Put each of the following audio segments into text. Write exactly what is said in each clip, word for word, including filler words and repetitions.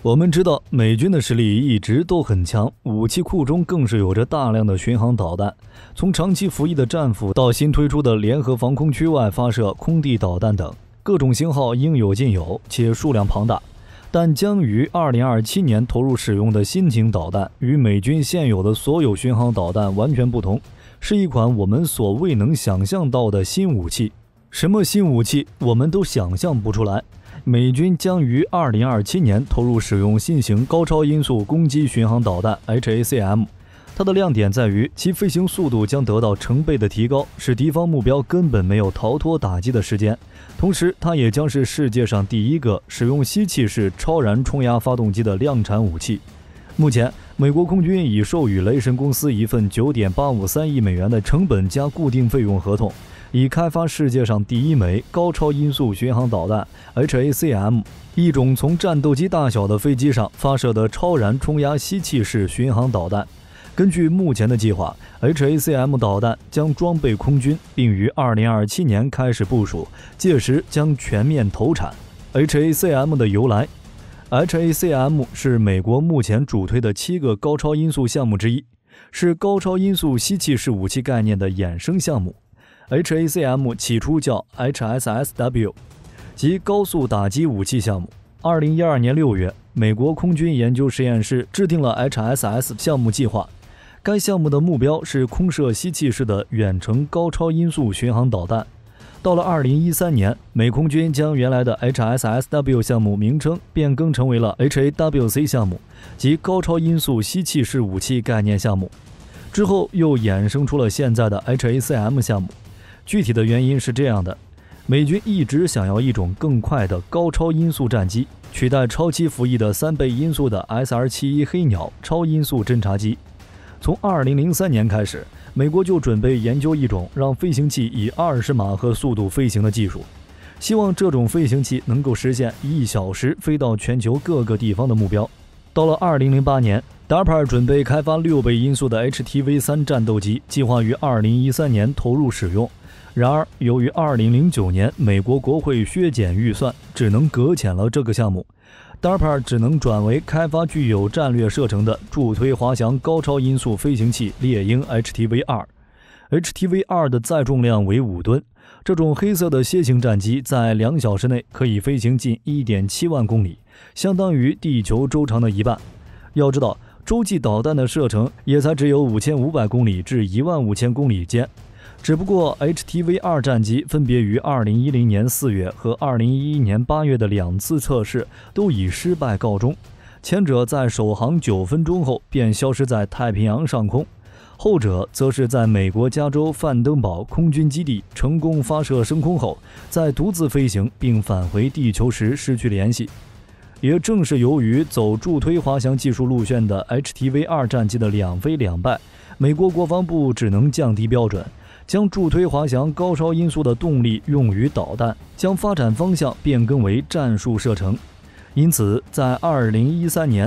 我们知道，美军的实力一直都很强，武器库中更是有着大量的巡航导弹。从长期服役的战斧到新推出的联合防空区外发射空地导弹等，各种型号应有尽有，且数量庞大。但将于二零二七年投入使用的新型导弹，与美军现有的所有巡航导弹完全不同，是一款我们所未能想象到的新武器。什么新武器，我们都想象不出来。美军将于二零二七年投入使用新型高超音速攻击巡航导弹 H A C M， 它的亮点在于其飞行速度将得到成倍的提高，使敌方目标根本没有逃脱打击的时间。同时，它也将是世界上第一个使用吸气式超燃冲压发动机的量产武器。目前，美国空军已授予雷神公司一份 九点八五三亿美元的成本加固定费用合同，以开发世界上第一枚高超音速巡航导弹 H A C M， 一种从战斗机大小的飞机上发射的超燃冲压吸气式巡航导弹。根据目前的计划 ，H A C M 导弹将装备空军，并于二零二七年开始部署，届时将全面投产。H A C M 的由来 ，H A C M 是美国目前主推的七个高超音速项目之一，是高超音速吸气式武器概念的衍生项目。H A C M 起初叫 H S S W， 即高速打击武器项目。二零一二年六月，美国空军研究实验室制定了 H S S 项目计划。该项目的目标是空射吸气式的远程高超音速巡航导弹。到了二零一三年，美空军将原来的 H S S W 项目名称变更成为了 H A W C 项目，即高超音速吸气式武器概念项目。之后又衍生出了现在的 H A C M 项目。具体的原因是这样的：美军一直想要一种更快的高超音速战机，取代超期服役的三倍音速的 S R 七十一 黑鸟超音速侦察机。从二零零三年开始，美国就准备研究一种让飞行器以二十马赫速度飞行的技术，希望这种飞行器能够实现一小时飞到全球各个地方的目标。到了二零零八年 ，D A R P A 准备开发六倍音速的 H T V 三 战斗机，计划于二零一三年投入使用。然而，由于二零零九年美国国会削减预算，只能搁浅了这个项目。D A R P A 只能转为开发具有战略射程的助推滑翔高超音速飞行器猎鹰 H T V 二。H T V 二 的载重量为五吨，这种黑色的楔形战机在两小时内可以飞行近 一点七万公里，相当于地球周长的一半。要知道，洲际导弹的射程也才只有五千五百公里至一万五千公里间。只不过 H T V 二 战机分别于二零一零年四月和二零一一年八月的两次测试都以失败告终，前者在首航九分钟后便消失在太平洋上空，后者则是在美国加州范登堡空军基地成功发射升空后，在独自飞行并返回地球时失去联系。也正是由于走助推滑翔技术路线的 H T V 二 战机的两飞两败，美国国防部只能降低标准，将助推滑翔高超音速的动力用于导弹，将发展方向变更为战术射程。因此，在二零一三年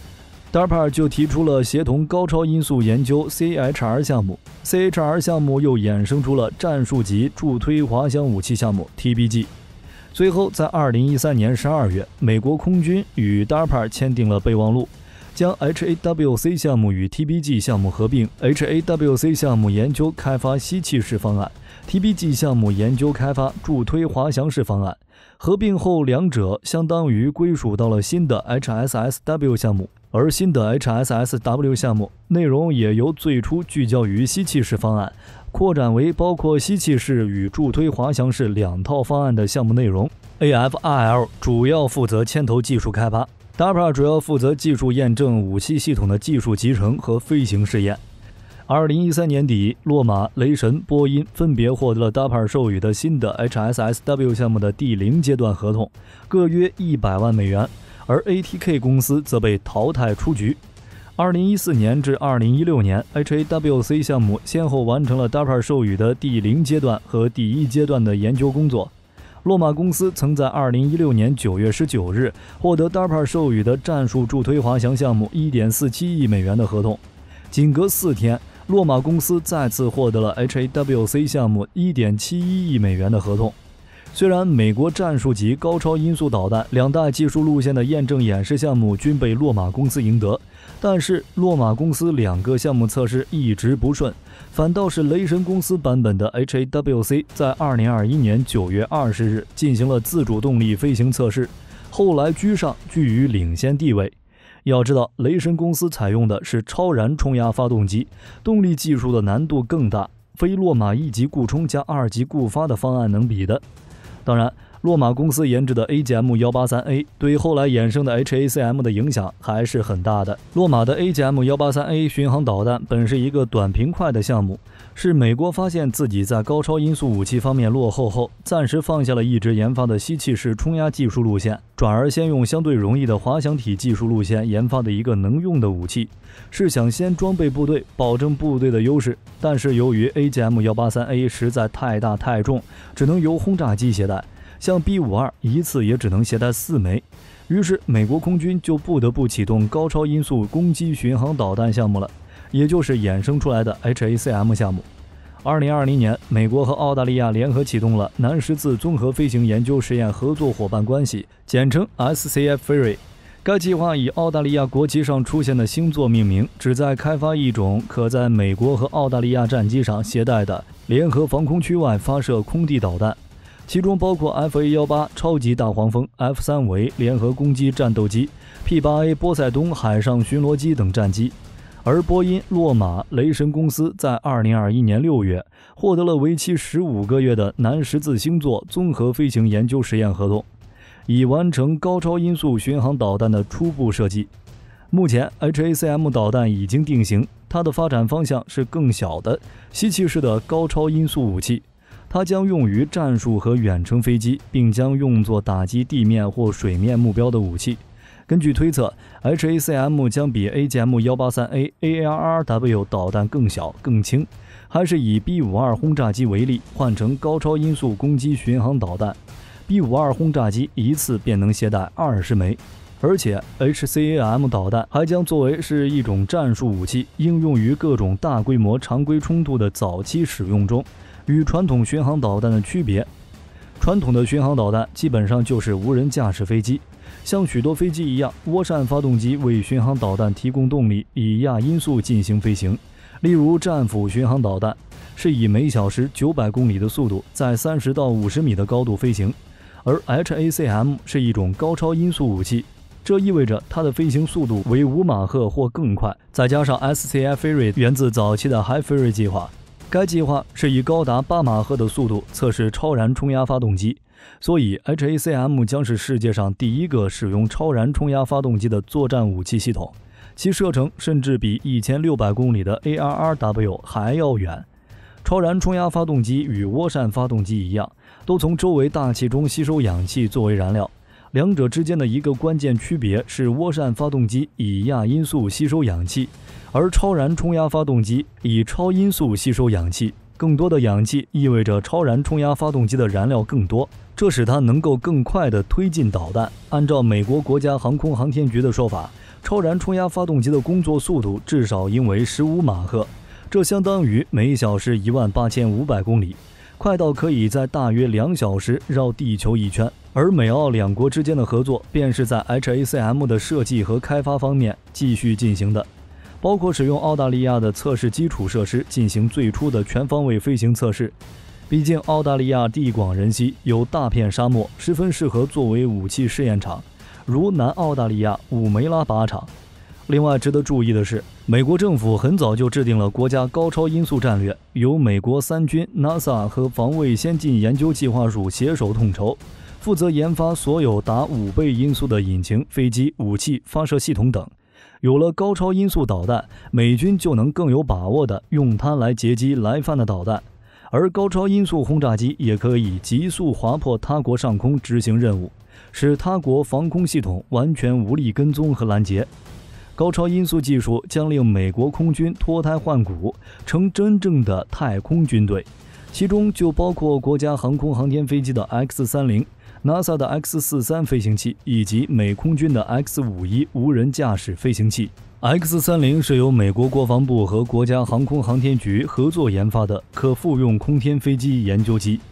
，D A R P A 就提出了协同高超音速研究 C H R 项目 ，C H R 项目又衍生出了战术级助推滑翔武器项目 T B G。随后，在二零一三年十二月，美国空军与 D A R P A 签订了备忘录，将 H A W C 项目与 T B G 项目合并 ，H A W C 项目研究开发吸气式方案 ，T B G 项目研究开发助推滑翔式方案。合并后，两者相当于归属到了新的 H S S W 项目，而新的 H S S W 项目内容也由最初聚焦于吸气式方案，扩展为包括吸气式与助推滑翔式两套方案的项目内容。A F R L 主要负责牵头技术开发。D A R P A 主要负责技术验证武器系统的技术集成和飞行试验。二零一三年底，洛马、雷神、波音分别获得了 D A R P A 授予的新的 H S S W 项目的第零阶段合同，各约一百万美元，而 A T K 公司则被淘汰出局。二零一四年至二零一六年 ，H A W C 项目先后完成了 D A R P A 授予的第零阶段和第一阶段的研究工作。洛马公司曾在二零一六年九月十九日获得 D A R P A 授予的战术助推滑翔项目 一点四七亿美元的合同，仅隔四天，洛马公司再次获得了 H A W C 项目 一点七一亿美元的合同。 虽然美国战术级高超音速导弹两大技术路线的验证演示项目均被洛马公司赢得，但是洛马公司两个项目测试一直不顺，反倒是雷神公司版本的 H A W C 在二零二一年九月二十日进行了自主动力飞行测试，后来居上，居于领先地位。要知道，雷神公司采用的是超燃冲压发动机，动力技术的难度更大，非洛马一级固冲加二级固发的方案能比的。当然，洛马公司研制的 A G M 一八三 A 对后来衍生的 H A C M 的影响还是很大的。洛马的 A G M 一八三 A 巡航导弹本是一个短平快的项目，是美国发现自己在高超音速武器方面落后后，暂时放下了一直研发的吸气式冲压技术路线，转而先用相对容易的滑翔体技术路线研发的一个能用的武器，是想先装备部队，保证部队的优势。但是由于 A G M 一八三 A 实在太大太重，只能由轰炸机携带，像 B 五十二 一次也只能携带四枚，于是美国空军就不得不启动高超音速攻击巡航导弹项目了，也就是衍生出来的 H A C M 项目。二零二零年，美国和澳大利亚联合启动了南十字综合飞行研究实验合作伙伴关系，简称 S C F Fury。该计划以澳大利亚国旗上出现的星座命名，旨在开发一种可在美国和澳大利亚战机上携带的联合防空区外发射空地导弹，其中包括 F A 十八 超级大黄蜂、F 三 维联合攻击战斗机、P 八 A 波塞冬海上巡逻机等战机。而波音、洛马、雷神公司在二零二一年六月获得了为期十五个月的南十字星座综合飞行研究实验合同，已完成高超音速巡航导弹的初步设计。目前 H A C M 导弹已经定型，它的发展方向是更小的吸气式的高超音速武器，它将用于战术和远程飞机，并将用作打击地面或水面目标的武器。根据推测 ，H A C M 将比 A G M 一八三 A A R R W 导弹更小更轻，还是以 B 五十二 轰炸机为例，换成高超音速攻击巡航导弹。B 五十二 轰炸机一次便能携带二十枚，而且 H C A M 导弹还将作为是一种战术武器，应用于各种大规模常规冲突的早期使用中。与传统巡航导弹的区别，传统的巡航导弹基本上就是无人驾驶飞机，像许多飞机一样，涡扇发动机为巡航导弹提供动力，以亚音速进行飞行。例如战斧巡航导弹是以每小时九百公里的速度在三十到五十米的高度飞行，而 H A C M 是一种高超音速武器，这意味着它的飞行速度为五马赫或更快。再加上 S C F Fury 源自早期的 High Fury 计划，该计划是以高达八马赫的速度测试超燃冲压发动机，所以 H A C M 将是世界上第一个使用超燃冲压发动机的作战武器系统，其射程甚至比一千六百公里的 A R R W 还要远。超燃冲压发动机与涡扇发动机一样，都从周围大气中吸收氧气作为燃料，两者之间的一个关键区别是涡扇发动机以亚音速吸收氧气，而超燃冲压发动机以超音速吸收氧气。更多的氧气意味着超燃冲压发动机的燃料更多，这使它能够更快地推进导弹。按照美国国家航空航天局的说法，超燃冲压发动机的工作速度至少应为十五马赫，这相当于每小时一万八千五百公里，快到可以在大约两小时绕地球一圈。而美澳两国之间的合作便是在 H A C M 的设计和开发方面继续进行的，包括使用澳大利亚的测试基础设施进行最初的全方位飞行测试。毕竟澳大利亚地广人稀，有大片沙漠，十分适合作为武器试验场，如南澳大利亚五梅拉靶场。另外值得注意的是，美国政府很早就制定了国家高超音速战略，由美国三军、NASA 和防卫先进研究计划署携手统筹，负责研发所有达五倍音速的引擎、飞机、武器、发射系统等。有了高超音速导弹，美军就能更有把握地用它来截击来犯的导弹，而高超音速轰炸机也可以急速划破他国上空执行任务，使他国防空系统完全无力跟踪和拦截。高超音速技术将令美国空军脱胎换骨，成真正的太空军队，其中就包括国家航空航天飞机的 X 三十、NASA 的 X 四十三 飞行器以及美空军的 X 五十一 无人驾驶飞行器。X 三十 是由美国国防部和国家航空航天局合作研发的可复用空天飞机研究机，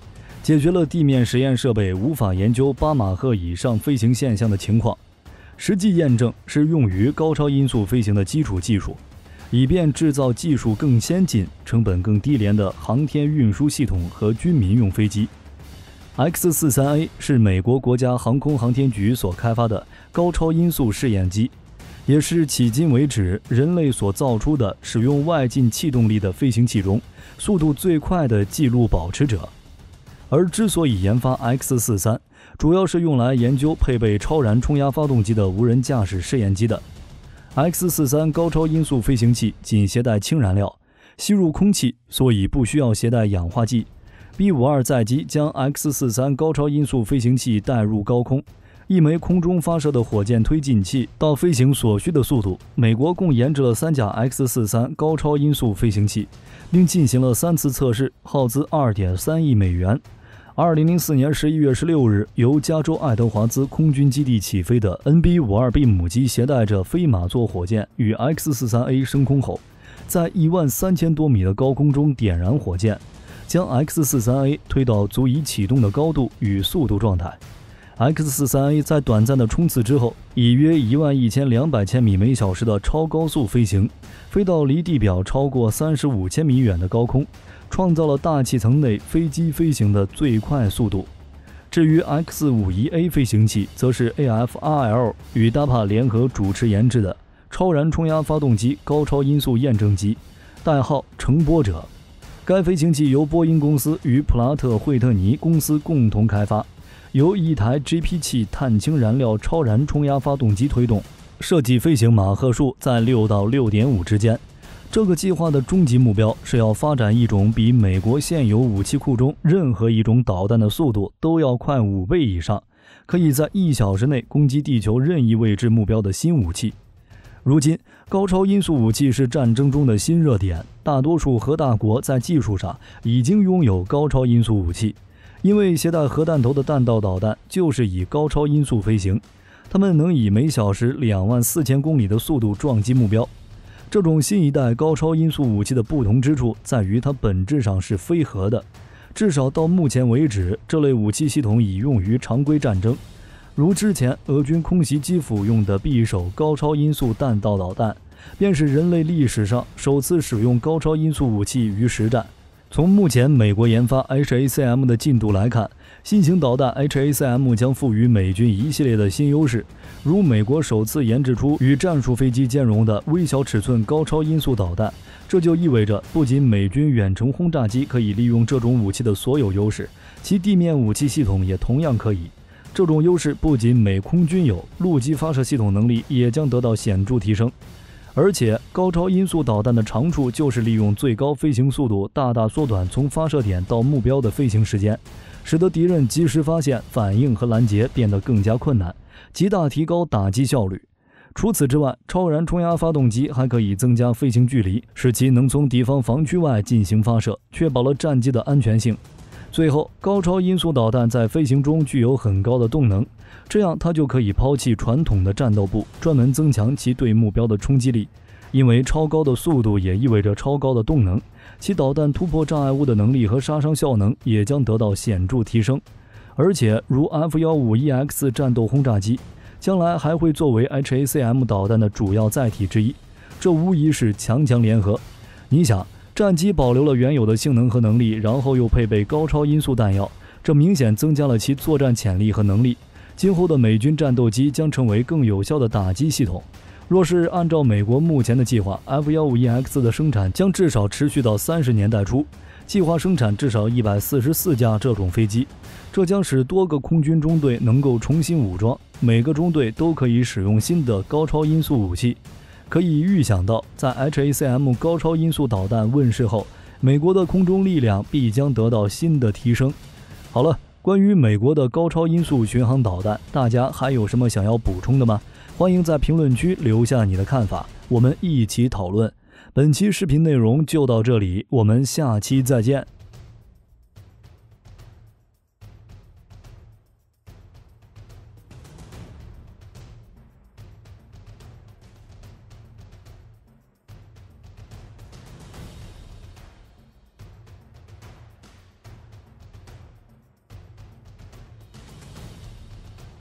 解决了地面实验设备无法研究八马赫以上飞行现象的情况。实际验证是用于高超音速飞行的基础技术，以便制造技术更先进、成本更低廉的航天运输系统和军民用飞机。X 四十三 A 是美国国家航空航天局所开发的高超音速试验机，也是迄今为止人类所造出的使用外进气动力的飞行器中速度最快的纪录保持者。而之所以研发 X 四十三，主要是用来研究配备超燃冲压发动机的无人驾驶试验机的。X 四十三 高超音速飞行器仅携带氢燃料，吸入空气，所以不需要携带氧化剂。B 五十二 载机将 X 四十三 高超音速飞行器带入高空，一枚空中发射的火箭推进器到飞行所需的速度。美国共研制了三架 X 四十三 高超音速飞行器，并进行了三次测试，耗资 二点三亿美元。二零零四年十一月十六日，由加州爱德华兹空军基地起飞的 N B 五十二 B 母机携带着飞马座火箭与 X 四十三 A 升空后，在一万三千多米的高空中点燃火箭，将 X 四十三 A 推到足以启动的高度与速度状态。X 四十三 A 在短暂的冲刺之后，以约一万一千两百千米每小时的超高速飞行，飞到离地表超过三十五千米远的高空，创造了大气层内飞机飞行的最快速度。至于 X 五十一 A 飞行器，则是 A F R L 与 D A P A 联合主持研制的超燃冲压发动机高超音速验证机，代号乘波者。该飞行器由波音公司与普拉特惠特尼公司共同开发，由一台 G P 气碳氢燃料超燃冲压发动机推动，设计飞行马赫数在六到六点五之间。这个计划的终极目标是要发展一种比美国现有武器库中任何一种导弹的速度都要快五倍以上，可以在一小时内攻击地球任意位置目标的新武器。如今，高超音速武器是战争中的新热点，大多数核大国在技术上已经拥有高超音速武器，因为携带核弹头的弹道导弹就是以高超音速飞行，它们能以每小时两万四千公里的速度撞击目标。这种新一代高超音速武器的不同之处在于它本质上是非核的，至少到目前为止，这类武器系统已用于常规战争，如之前俄军空袭基辅用的匕首高超音速弹道导弹，便是人类历史上首次使用高超音速武器于实战。从目前美国研发 H A C M 的进度来看，新型导弹 H A C M 将赋予美军一系列的新优势，如美国首次研制出与战术飞机兼容的微小尺寸高超音速导弹，这就意味着不仅美军远程轰炸机可以利用这种武器的所有优势，其地面武器系统也同样可以。这种优势不仅美空军有，陆基发射系统能力也将得到显著提升。而且高超音速导弹的长处就是利用最高飞行速度大大缩短从发射点到目标的飞行时间，使得敌人及时发现、反应和拦截变得更加困难，极大提高打击效率。除此之外，超燃冲压发动机还可以增加飞行距离，使其能从敌方防区外进行发射，确保了战机的安全性。最后，高超音速导弹在飞行中具有很高的动能，这样它就可以抛弃传统的战斗部，专门增强其对目标的冲击力。因为超高的速度也意味着超高的动能，其导弹突破障碍物的能力和杀伤效能也将得到显著提升。而且，如 F 一五一 X 战斗轰炸机，将来还会作为 H A C M 导弹的主要载体之一，这无疑是强强联合。你想，战机保留了原有的性能和能力，然后又配备高超音速弹药，这明显增加了其作战潜力和能力。今后的美军战斗机将成为更有效的打击系统。若是按照美国目前的计划 ，F 一五一 X 的生产将至少持续到三十年代初，计划生产至少一百四十四架这种飞机，这将使多个空军中队能够重新武装，每个中队都可以使用新的高超音速武器。可以预想到，在 H A C M 高超音速导弹问世后，美国的空中力量必将得到新的提升。好了，关于美国的高超音速巡航导弹，大家还有什么想要补充的吗？欢迎在评论区留下你的看法，我们一起讨论。本期视频内容就到这里，我们下期再见。